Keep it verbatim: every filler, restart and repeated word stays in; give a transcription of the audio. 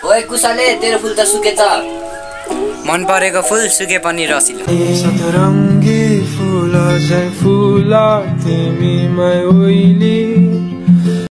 ओए कुसाले तेरो फुल त सुकेछ। मन परेको फुल सुके पनि रसिलो। सतरङ्गी फुल चाहिँ फुल तिमीमै ओइली